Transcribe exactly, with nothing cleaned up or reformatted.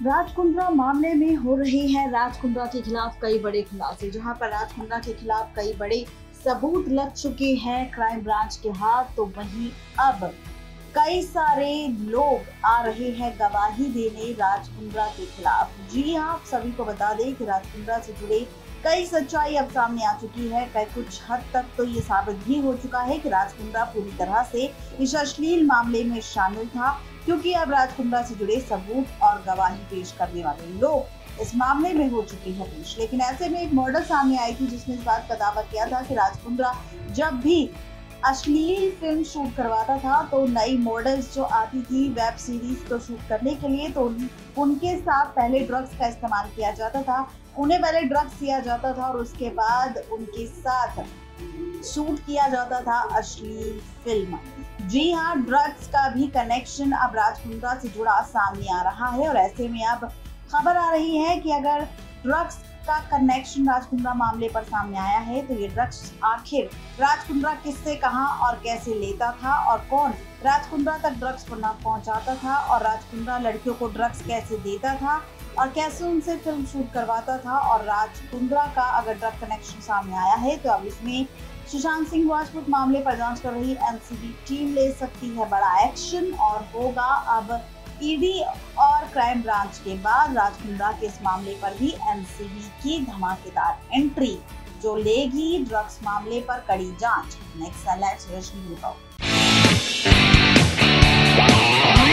राज कुंद्रा मामले में हो रही है राज कुंद्रा के खिलाफ कई बड़े खुलासे। जहां पर राज कुंद्रा के खिलाफ कई बड़े सबूत लग चुके हैं क्राइम ब्रांच के हाथ, तो वहीं अब कई सारे लोग आ रहे हैं गवाही देने राज कुंद्रा के खिलाफ। जी हाँ, आप सभी को बता दें कि राज कुंद्रा से जुड़े कई सच्चाई अब सामने आ चुकी है। कई कुछ हद तक तो ये साबित भी हो चुका है कि राज कुंद्रा पूरी तरह से इस अश्लील मामले में शामिल था, क्योंकि अब राज कुंद्रा से जुड़े सबूत और गवाही पेश करने वाले लोग इस मामले में हो चुके हैं पेश। लेकिन ऐसे में एक मॉडल सामने आई थी जिसने इस बात का दावा किया था कि राज कुंद्रा जब भी अश्लील फिल्म शूट करवाता था तो नई मॉडल्स जो आती थी वेब सीरीज को शूट करने के लिए, तो उनके साथ पहले ड्रग्स का इस्तेमाल किया जाता था। उन्हें पहले ड्रग्स दिया जाता था और उसके बाद उनके साथ शूट किया जाता था अश्लील फिल्म। जी हाँ, ड्रग्स का भी कनेक्शन अब राज कुंद्रा से जुड़ा सामने आ रहा है। और ऐसे में अब खबर आ रही है कि अगर ड्रग्स का कनेक्शन राज कुंद्रा मामले पर सामने आया है तो ये ड्रग्स आखिर राज कुंद्रा किससे, कहां और कैसे लेता था, और कौन राज कुंद्रा तक ड्रग्स पहुंचाता था, और राज कुंद्रा लड़कियों को ड्रग्स कैसे देता था और कैसे उनसे फिल्म शूट करवाता था। और राज कुंद्रा का अगर ड्रग कनेक्शन सामने आया है तो अब इसमें सुशांत सिंह राजपूत मामले पर जांच कर रही एनसीबी टीम ले सकती है बड़ा एक्शन, और होगा अब ईडी और क्राइम ब्रांच के बाद राज कुंद्रा के इस मामले पर भी एनसीबी की धमाकेदार एंट्री, जो लेगी ड्रग्स मामले पर कड़ी जांच। Next highlights Rajni report.